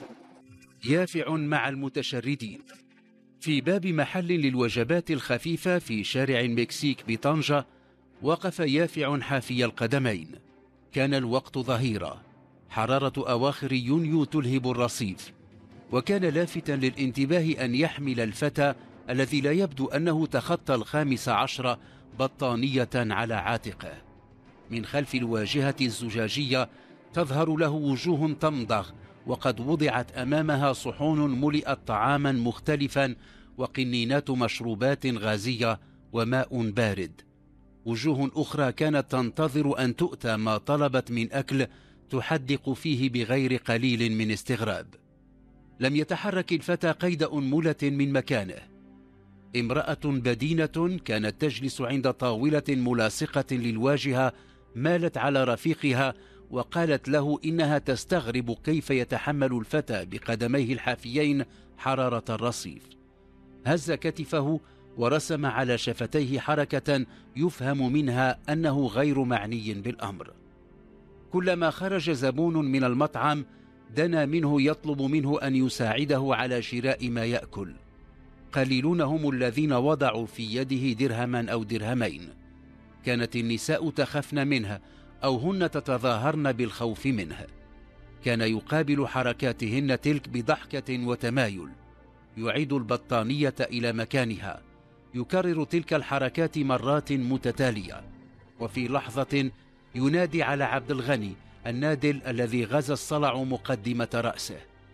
يافع مع المتشردين. في باب محل للوجبات الخفيفة في شارع المكسيك بطنجة وقف يافع حافي القدمين. كان الوقت ظهيرة، حرارة أواخر يونيو تلهب الرصيف، وكان لافتا للانتباه أن يحمل الفتى الذي لا يبدو أنه تخطى الخامس عشر بطانية على عاتقه. من خلف الواجهة الزجاجية تظهر له وجوه تمضغ، وقد وضعت أمامها صحون ملئت طعاما مختلفا وقنينات مشروبات غازية وماء بارد. وجوه أخرى كانت تنتظر أن تؤتى ما طلبت من أكل تحدق فيه بغير قليل من استغراب. لم يتحرك الفتى قيد أنملة من مكانه. امرأة بدينة كانت تجلس عند طاولة ملاصقة للواجهة مالت على رفيقها وقالت له إنها تستغرب كيف يتحمل الفتى بقدميه الحافيين حرارة الرصيف. هز كتفه ورسم على شفتيه حركة يفهم منها أنه غير معني بالأمر. كلما خرج زبون من المطعم دنا منه يطلب منه أن يساعده على شراء ما يأكل. قليلون هم الذين وضعوا في يده درهما أو درهمين. كانت النساء تخفن منها أو هن تتظاهرن بالخوف منه. كان يقابل حركاتهن تلك بضحكة وتمايل، يعيد البطانية إلى مكانها، يكرر تلك الحركات مرات متتالية. وفي لحظة ينادي على عبد الغني النادل الذي غزا الصلع مقدمة رأسه.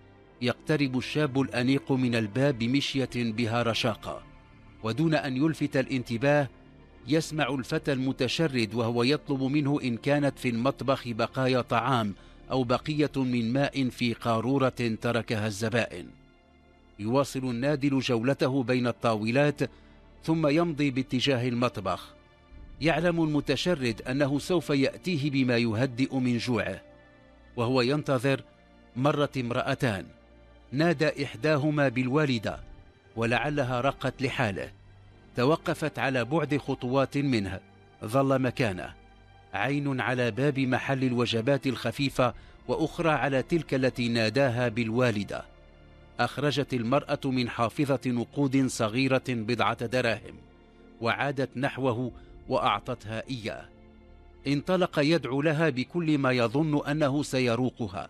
يقترب الشاب الأنيق من الباب بمشية بها رشاقة، ودون أن يلفت الانتباه يسمع الفتى المتشرد وهو يطلب منه إن كانت في المطبخ بقايا طعام أو بقية من ماء في قارورة تركها الزبائن. يواصل النادل جولته بين الطاولات ثم يمضي باتجاه المطبخ. يعلم المتشرد أنه سوف يأتيه بما يهدئ من جوعه. وهو ينتظر مرت امرأتان، نادى إحداهما بالوالدة ولعلها رقت لحاله. توقفت على بعد خطوات منه، ظل مكانه، عين على باب محل الوجبات الخفيفة وأخرى على تلك التي ناداها بالوالدة. أخرجت المرأة من حافظة نقود صغيرة بضعة دراهم وعادت نحوه وأعطتها إياه. انطلق يدعو لها بكل ما يظن أنه سيروقها.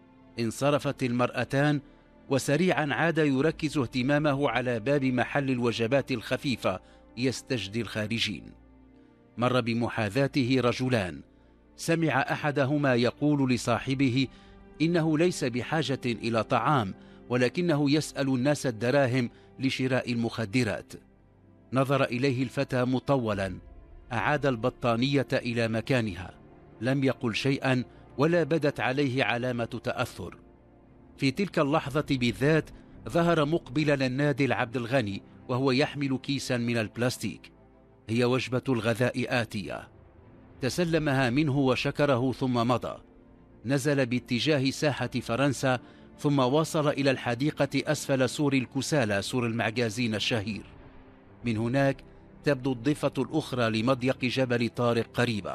انصرفت المرأتان وسريعا عاد يركز اهتمامه على باب محل الوجبات الخفيفة يستجدي الخارجين. مر بمحاذاته رجلان، سمع أحدهما يقول لصاحبه إنه ليس بحاجة إلى طعام ولكنه يسأل الناس الدراهم لشراء المخدرات. نظر إليه الفتى مطولا، أعاد البطانية إلى مكانها، لم يقل شيئا ولا بدت عليه علامة تأثر. في تلك اللحظة بالذات ظهر مقبلا النادل عبد الغني وهو يحمل كيسا من البلاستيك. هي وجبة الغذاء آتية. تسلمها منه وشكره ثم مضى. نزل باتجاه ساحة فرنسا ثم وصل إلى الحديقة أسفل سور الكسالى، سور المعجازين الشهير. من هناك تبدو الضفة الأخرى لمضيق جبل طارق قريبة.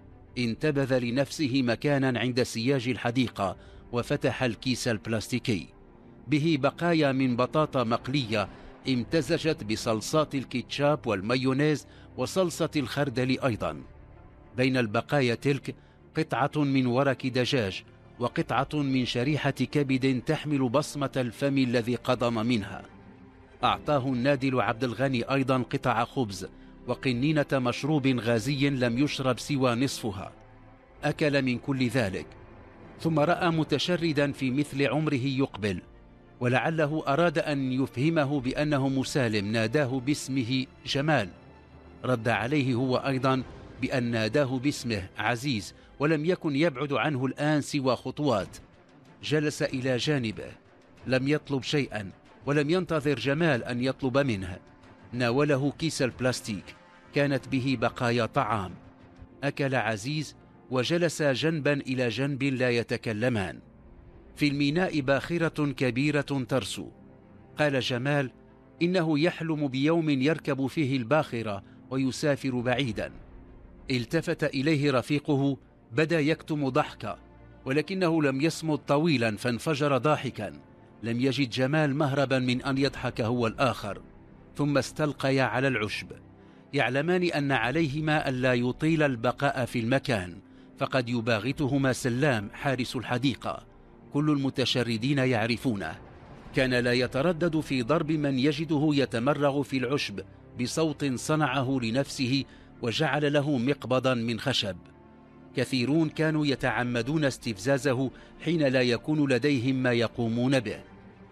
انتبذ لنفسه مكانا عند سياج الحديقة وفتح الكيس البلاستيكي، به بقايا من بطاطا مقلية امتزجت بصلصات الكيتشاب والمايونيز وصلصة الخردل أيضا. بين البقايا تلك قطعة من ورك دجاج وقطعة من شريحة كبد تحمل بصمة الفم الذي قضم منها. أعطاه النادل عبد الغني أيضا قطع خبز وقنينة مشروب غازي لم يشرب سوى نصفها. أكل من كل ذلك، ثم رأى متشردا في مثل عمره يقبل، ولعله أراد أن يفهمه بأنه مسالم، ناداه باسمه جمال. رد عليه هو أيضا بأن ناداه باسمه عزيز، ولم يكن يبعد عنه الآن سوى خطوات. جلس إلى جانبه، لم يطلب شيئا ولم ينتظر جمال أن يطلب منه. ناوله كيس البلاستيك كانت به بقايا طعام. أكل عزيز وجلس جنبا إلى جنب لا يتكلمان. في الميناء باخرة كبيرة ترسو. قال جمال إنه يحلم بيوم يركب فيه الباخرة ويسافر بعيدا. التفت إليه رفيقه، بدا يكتم ضحكا ولكنه لم يصمد طويلا فانفجر ضاحكا. لم يجد جمال مهربا من أن يضحك هو الآخر. ثم استلقيا على العشب، يعلمان أن عليهما ألا يطيل البقاء في المكان، فقد يباغتهما سلام حارس الحديقة. كل المتشردين يعرفونه. كان لا يتردد في ضرب من يجده يتمرغ في العشب بصوت صنعه لنفسه وجعل له مقبضا من خشب. كثيرون كانوا يتعمدون استفزازه حين لا يكون لديهم ما يقومون به.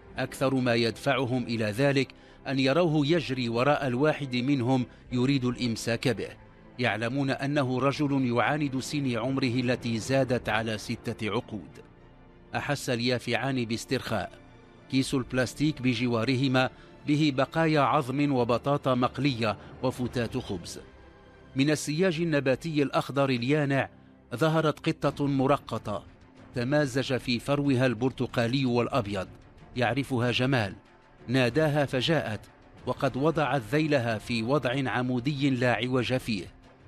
أكثر ما يدفعهم إلى ذلك أن يروه يجري وراء الواحد منهم يريد الإمساك به، يعلمون أنه رجل يعاند سن عمره التي زادت على ستة عقود. أحس اليافعان باسترخاء. كيس البلاستيك بجوارهما به بقايا عظم وبطاطا مقلية وفتات خبز. من السياج النباتي الأخضر اليانع ظهرت قطة مرقطة تمازج في فروها البرتقالي والأبيض، يعرفها جمال. ناداها فجاءت، وقد وضعت ذيلها في وضع عمودي لا عوج فيه.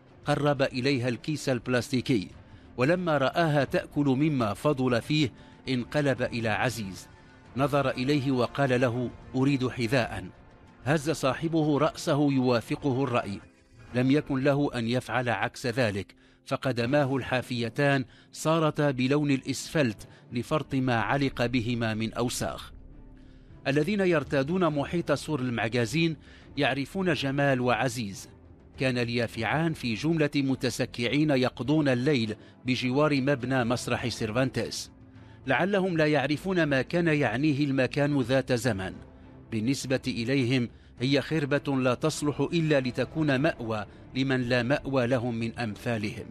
قرب إليها الكيس البلاستيكي، ولما رآها تأكل مما فضل فيه انقلب إلى عزيز. نظر إليه وقال له: أريد حذاء. هز صاحبه رأسه يوافقه الرأي. لم يكن له أن يفعل عكس ذلك، فقدماه الحافيتان صارتا بلون الإسفلت لفرط ما علق بهما من أوساخ. الذين يرتادون محيط سور المعجازين يعرفون جمال وعزيز. كان اليافعان في جملة متسكعين يقضون الليل بجوار مبنى مسرح سيرفانتيس. لعلهم لا يعرفون ما كان يعنيه المكان ذات زمن. بالنسبة إليهم هي خربة لا تصلح إلا لتكون مأوى لمن لا مأوى لهم من أمثالهم.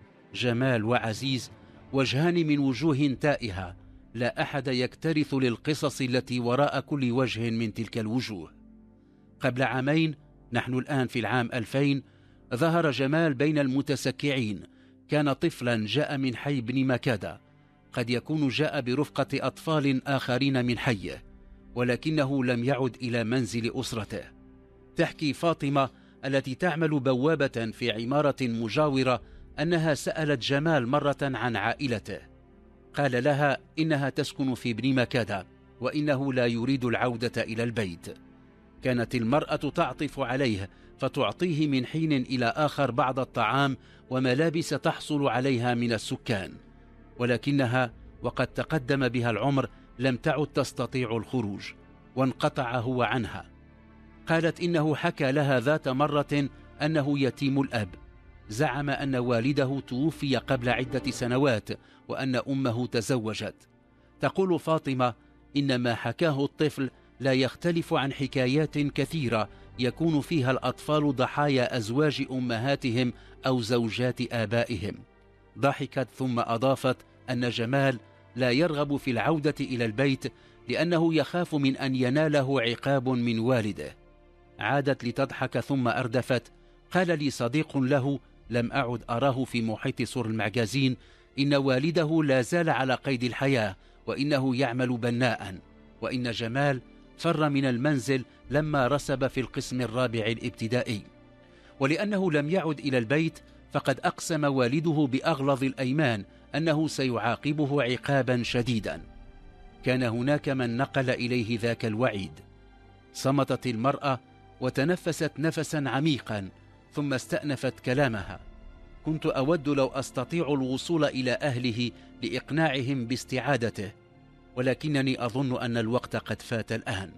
جمال وعزيز وجهان من وجوه تائهة، لا أحد يكترث للقصص التي وراء كل وجه من تلك الوجوه. قبل عامين، نحن الآن في العام ألفين، ظهر جمال بين المتسكعين. كان طفلا جاء من حي بن مكادة، قد يكون جاء برفقة أطفال آخرين من حيه، ولكنه لم يعد إلى منزل أسرته. تحكي فاطمة التي تعمل بوابة في عمارة مجاورة أنها سألت جمال مرة عن عائلته. قال لها إنها تسكن في بن مكادة وإنه لا يريد العودة إلى البيت. كانت المرأة تعطف عليه، فتعطيه من حين إلى آخر بعض الطعام وملابس تحصل عليها من السكان، ولكنها وقد تقدم بها العمر لم تعد تستطيع الخروج، وانقطع هو عنها. قالت إنه حكى لها ذات مرة أنه يتيم الأب. زعم أن والده توفي قبل عدة سنوات وأن أمه تزوجت. تقول فاطمة إن ما حكاه الطفل لا يختلف عن حكايات كثيرة يكون فيها الأطفال ضحايا أزواج أمهاتهم أو زوجات آبائهم. ضحكت ثم أضافت أن جمال لا يرغب في العودة إلى البيت لأنه يخاف من أن يناله عقاب من والده. عادت لتضحك ثم أردفت: قال لي صديق له لم أعد أراه في محيط سور المعجازين إن والده لا زال على قيد الحياة وإنه يعمل بناء، وإن جمال فر من المنزل لما رسب في القسم الرابع الابتدائي. ولأنه لم يعد إلى البيت فقد أقسم والده بأغلظ الأيمان أنه سيعاقبه عقابا شديدا. كان هناك من نقل إليه ذاك الوعيد. صمتت المرأة وتنفست نفسا عميقا ثم استأنفت كلامها: كنت أود لو أستطيع الوصول إلى أهله لإقناعهم باستعادته، ولكنني أظن أن الوقت قد فات الآن.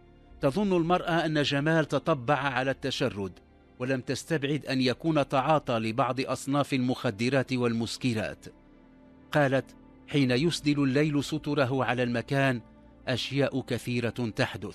تظن المرأة أن جمال تطبع على التشرد، ولم تستبعد أن يكون تعاطى لبعض أصناف المخدرات والمسكرات. قالت: حين يسدل الليل ستره على المكان أشياء كثيرة تحدث.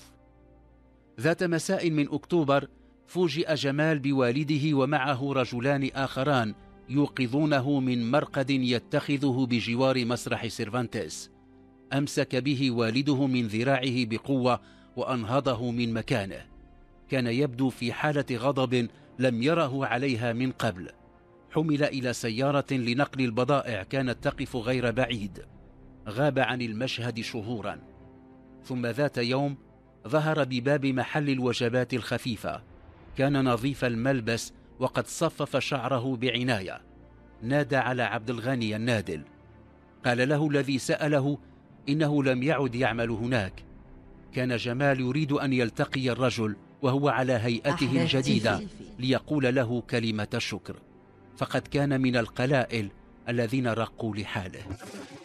ذات مساء من أكتوبر فوجئ جمال بوالده ومعه رجلان آخران يوقظونه من مرقد يتخذه بجوار مسرح سيرفانتيس. أمسك به والده من ذراعه بقوة وأنهضه من مكانه. كان يبدو في حالة غضب لم يره عليها من قبل. حمل إلى سيارة لنقل البضائع كانت تقف غير بعيد. غاب عن المشهد شهورا، ثم ذات يوم ظهر بباب محل الوجبات الخفيفة. كان نظيف الملبس وقد صفف شعره بعناية. نادى على عبد الغني النادل. قال له الذي سأله إنه لم يعد يعمل هناك. كان جمال يريد أن يلتقي الرجل وهو على هيئته الجديدة ليقول له كلمة الشكر، فقد كان من القلائل الذين رقوا لحاله.